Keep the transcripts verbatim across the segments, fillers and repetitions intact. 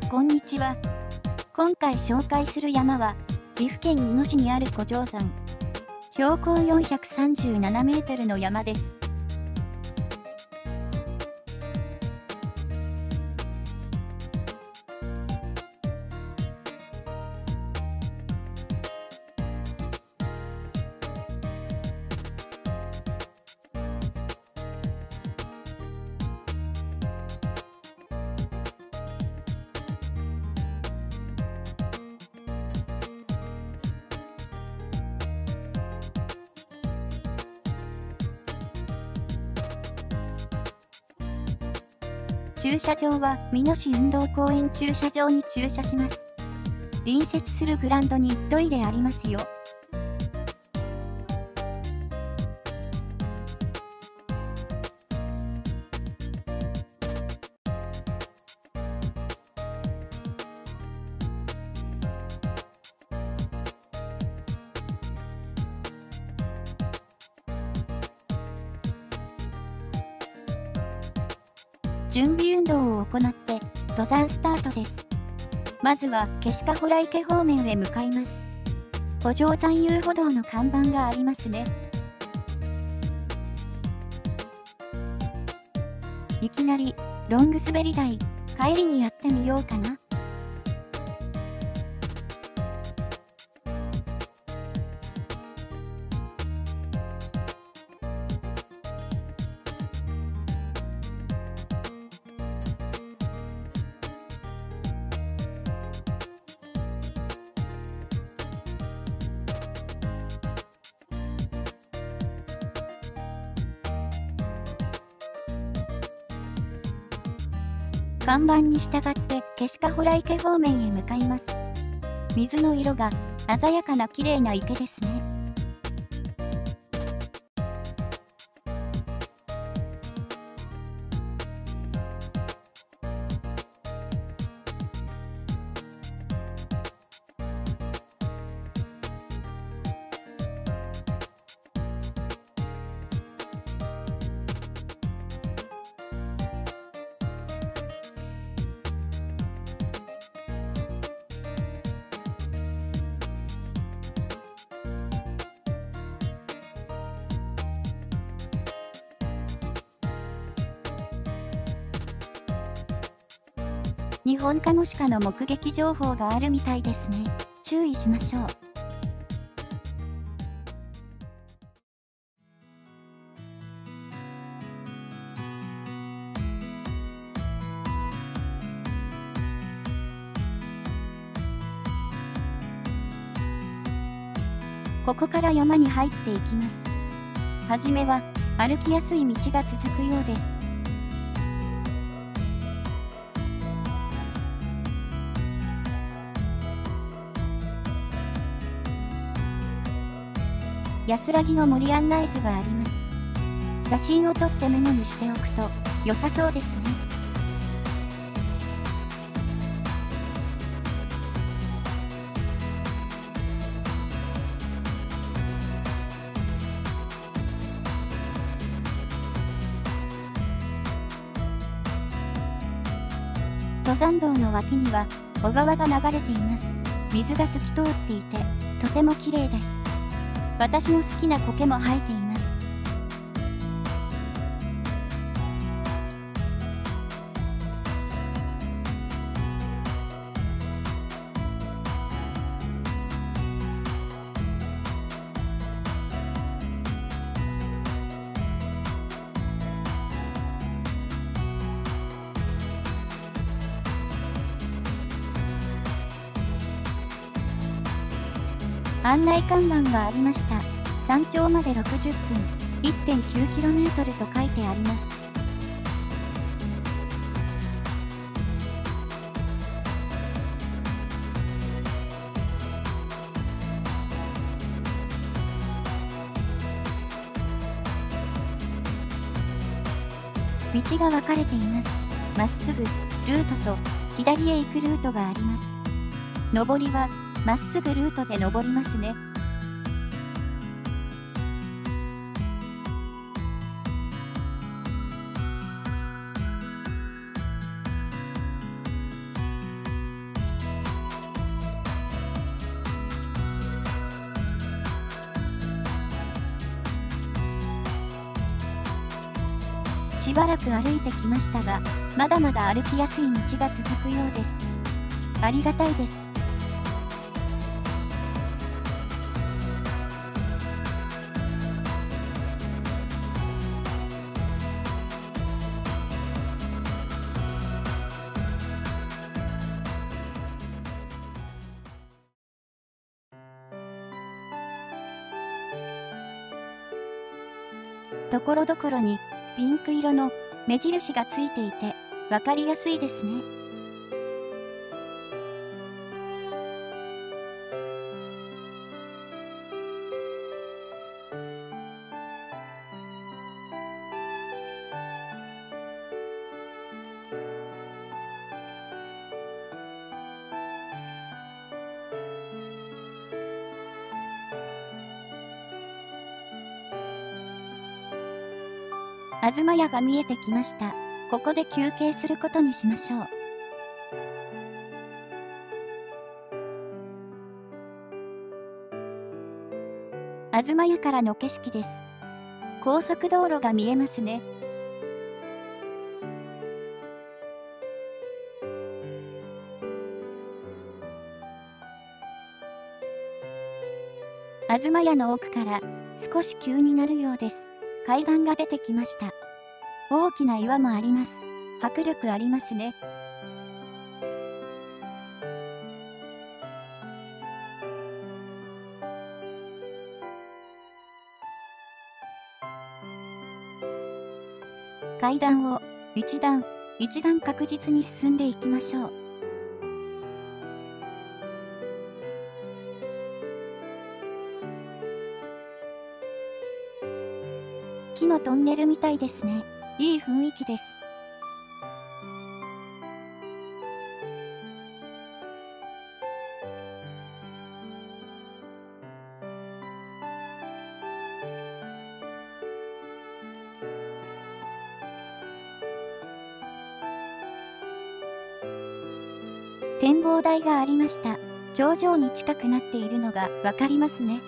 こんにちは。今回紹介する山は、岐阜県美濃市にある古城山。標高よんひゃくさんじゅうななメートルの山です。駐車場は美濃市運動公園駐車場に駐車します。隣接するグラウンドにトイレありますよ。準備運動を行って登山スタートです。まずは消鹿洞池方面へ向かいます。古城山遊歩道の看板がありますね。いきなりロング滑り台、帰りにやってみようかな。看板に従って消鹿洞池方面へ向かいます。水の色が鮮やかな綺麗な池ですね。ニホンカモシカの目撃情報があるみたいですね。注意しましょう。ここから山に入っていきます。はじめは歩きやすい道が続くようです。安らぎの森案内図があります。写真を撮ってメモにしておくと良さそうですね。登山道の脇には小川が流れています。水が透き通っていてとても綺麗です。私の好きな苔も生えています。案内看板がありました。山頂までろくじゅっぷん、いってんきゅうキロメートル と書いてあります。道が分かれています。まっすぐルートと左へ行くルートがあります。上りはまっすぐルートで登りますね。 しばらく歩いてきましたが、まだまだ歩きやすい道が続くようです。ありがたいです。ところどころにピンク色の目印がついていて分かりやすいですね。あずまやが見えてきました。ここで休憩することにしましょう。あずまやからの景色です。高速道路が見えますね。あずまやの奥から少し急になるようです。階段が出てきました。大きな岩もあります。迫力ありますね。階段を一段一段確実に進んでいきましょう。木のトンネルみたいですね。いい雰囲気です。展望台がありました。頂上に近くなっているのがわかりますね。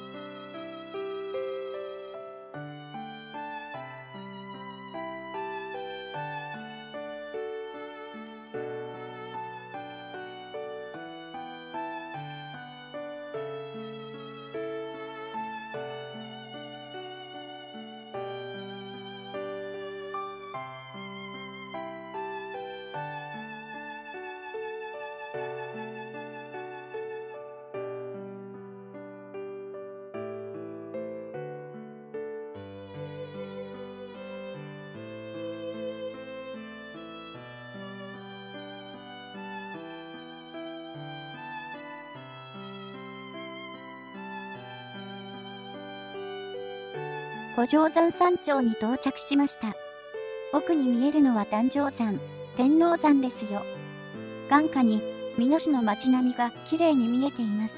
五条山山頂に到着しました。奥に見えるのは壇上山、天王山ですよ。眼下に美濃市の街並みがきれいに見えています。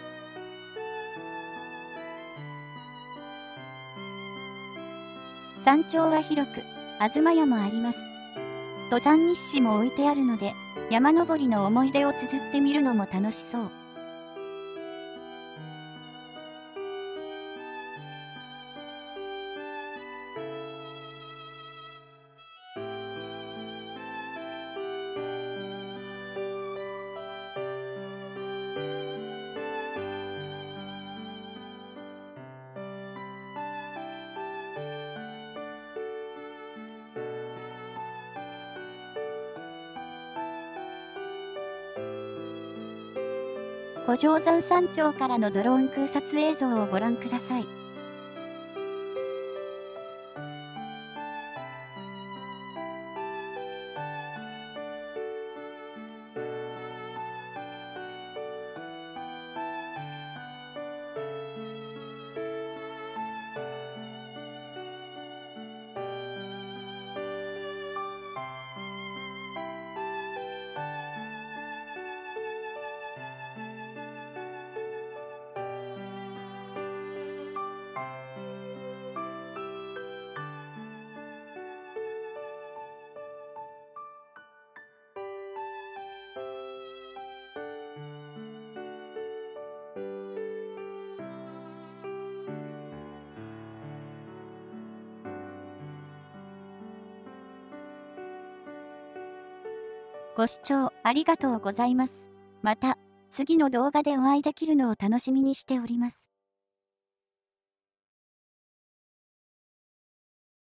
山頂は広く、あずまやもあります。登山日誌も置いてあるので、山登りの思い出を綴ってみるのも楽しそう。五条山山頂からのドローン空撮映像をご覧ください。 ご視聴ありがとうございます。また、次の動画でお会いできるのを楽しみにしております。